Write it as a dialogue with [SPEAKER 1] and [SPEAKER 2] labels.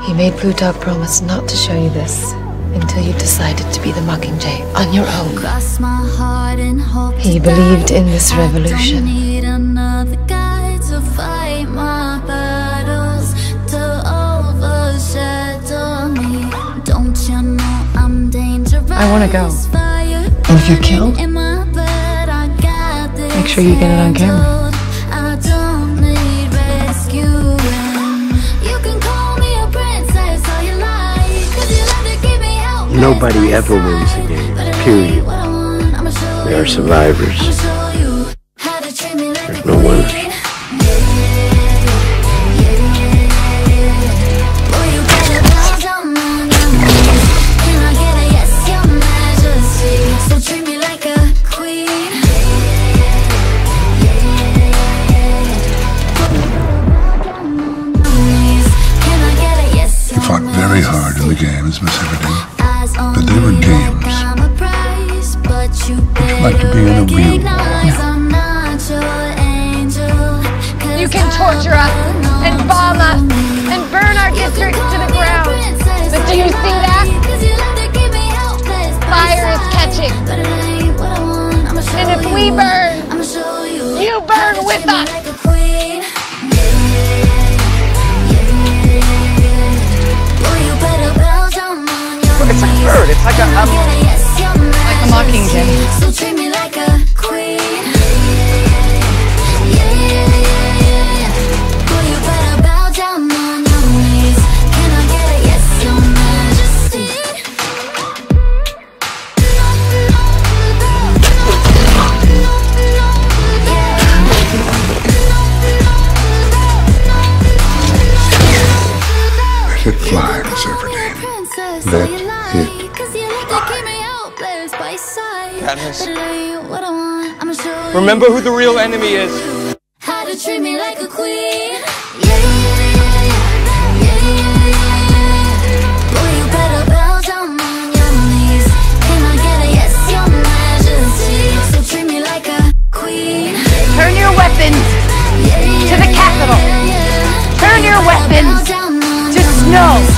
[SPEAKER 1] He made Plutarch promise not to show you this until you decided to be the Mockingjay on your own. He believed in this revolution. I want to go. And if you're killed, make sure you get it on camera.
[SPEAKER 2] Nobody ever wins the game, period. There are survivors. There's no winners.
[SPEAKER 3] You fought very hard in the games, Miss Everdeen. But they were games. Would you like to be in a real war?
[SPEAKER 4] You can torture us and bomb us and burn our district to the ground. But do you see that? Fire is catching. And if we burn, you burn with us.
[SPEAKER 5] It's like a bird. It's like a
[SPEAKER 4] Mockingjay.
[SPEAKER 6] So treat me like a queen. Boy, you better bow down on your knees. Can I get a yes, your majesty?
[SPEAKER 3] Let it fly, Miss Everdeen. Let it fly.
[SPEAKER 5] Katniss, remember who the real enemy is.
[SPEAKER 6] How to treat me like a queen. Boy, you better bow down on your knees. Can I get a yes, your majesty? So treat me like a queen.
[SPEAKER 4] Turn your weapons to the capital. Turn your weapons to snow.